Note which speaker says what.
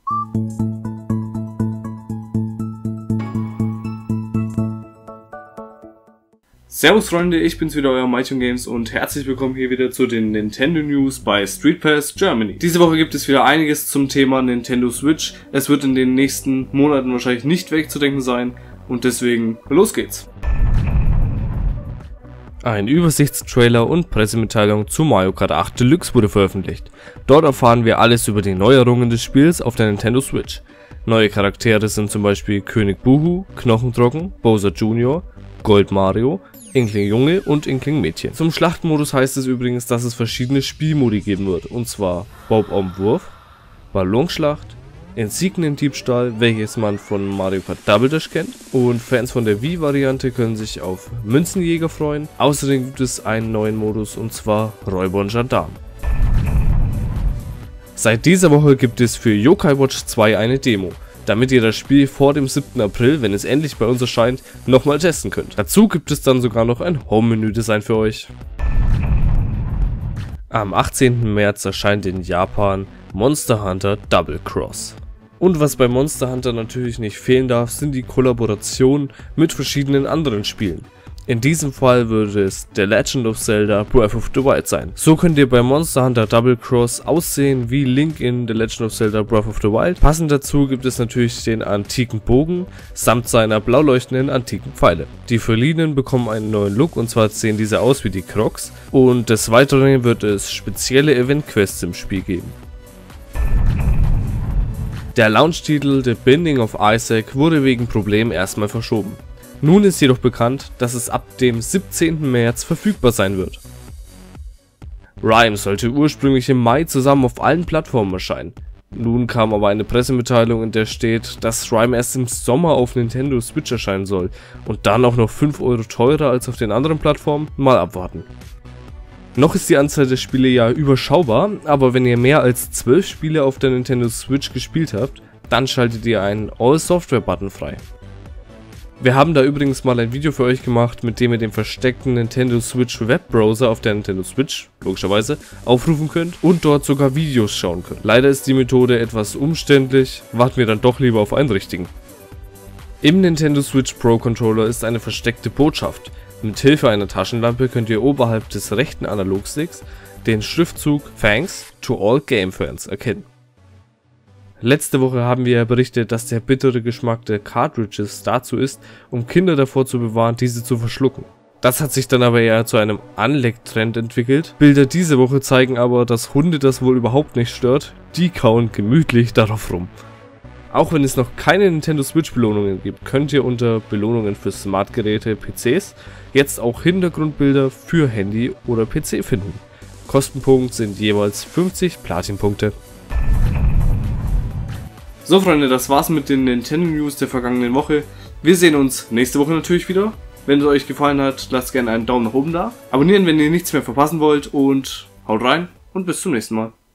Speaker 1: Servus Freunde, ich bin's wieder, euer Maiton Games und herzlich willkommen hier wieder zu den Nintendo News bei Street Pass Germany. Diese Woche gibt es wieder einiges zum Thema Nintendo Switch. Es wird in den nächsten Monaten wahrscheinlich nicht wegzudenken sein und deswegen los geht's. Ein Übersichtstrailer und Pressemitteilung zu Mario Kart 8 Deluxe wurde veröffentlicht. Dort erfahren wir alles über die Neuerungen des Spiels auf der Nintendo Switch. Neue Charaktere sind zum Beispiel König Boohoo, Knochentrocken, Bowser Jr., Gold Mario, Inkling Junge und Inkling Mädchen. Zum Schlachtmodus heißt es übrigens, dass es verschiedene Spielmodi geben wird, und zwar Bob-Omb-Wurf, Ballonschlacht, Insigniendiebstahl, welches man von Mario Kart Double Dash kennt, und Fans von der Wii-Variante können sich auf Münzenjäger freuen. Außerdem gibt es einen neuen Modus, und zwar Räuber und Gendarm. Seit dieser Woche gibt es für Yokai Watch 2 eine Demo, damit ihr das Spiel vor dem 7. April, wenn es endlich bei uns erscheint, nochmal testen könnt. Dazu gibt es dann sogar noch ein Home-Menü-Design für euch. Am 18. März erscheint in Japan Monster Hunter Double Cross. Und was bei Monster Hunter natürlich nicht fehlen darf, sind die Kollaborationen mit verschiedenen anderen Spielen. In diesem Fall würde es The Legend of Zelda Breath of the Wild sein. So könnt ihr bei Monster Hunter Double Cross aussehen wie Link in The Legend of Zelda Breath of the Wild. Passend dazu gibt es natürlich den antiken Bogen samt seiner blau leuchtenden antiken Pfeile. Die Verliehenen bekommen einen neuen Look, und zwar sehen diese aus wie die Crocs. Und des Weiteren wird es spezielle Event-Quests im Spiel geben. Der Launch-Titel The Binding of Isaac wurde wegen Problemen erstmal verschoben. Nun ist jedoch bekannt, dass es ab dem 17. März verfügbar sein wird. Rime sollte ursprünglich im Mai zusammen auf allen Plattformen erscheinen. Nun kam aber eine Pressemitteilung, in der steht, dass Rime erst im Sommer auf Nintendo Switch erscheinen soll und dann auch noch 5 € teurer als auf den anderen Plattformen. Mal abwarten. Noch ist die Anzahl der Spiele ja überschaubar, aber wenn ihr mehr als 12 Spiele auf der Nintendo Switch gespielt habt, dann schaltet ihr einen All-Software-Button frei. Wir haben da übrigens mal ein Video für euch gemacht, mit dem ihr den versteckten Nintendo Switch Webbrowser auf der Nintendo Switch, logischerweise, aufrufen könnt und dort sogar Videos schauen könnt. Leider ist die Methode etwas umständlich, warten wir dann doch lieber auf einen richtigen. Im Nintendo Switch Pro Controller ist eine versteckte Botschaft. Mit Hilfe einer Taschenlampe könnt ihr oberhalb des rechten Analogsticks den Schriftzug Thanks to all Game Fans erkennen. Letzte Woche haben wir ja berichtet, dass der bittere Geschmack der Cartridges dazu ist, um Kinder davor zu bewahren, diese zu verschlucken. Das hat sich dann aber eher zu einem Anlecktrend entwickelt. Bilder diese Woche zeigen aber, dass Hunde das wohl überhaupt nicht stört, die kauen gemütlich darauf rum. Auch wenn es noch keine Nintendo Switch Belohnungen gibt, könnt ihr unter Belohnungen für Smartgeräte, PCs jetzt auch Hintergrundbilder für Handy oder PC finden. Kostenpunkt sind jeweils 50 Platinpunkte. So Freunde, das war's mit den Nintendo News der vergangenen Woche. Wir sehen uns nächste Woche natürlich wieder. Wenn es euch gefallen hat, lasst gerne einen Daumen nach oben da. Abonnieren, wenn ihr nichts mehr verpassen wollt, und haut rein und bis zum nächsten Mal.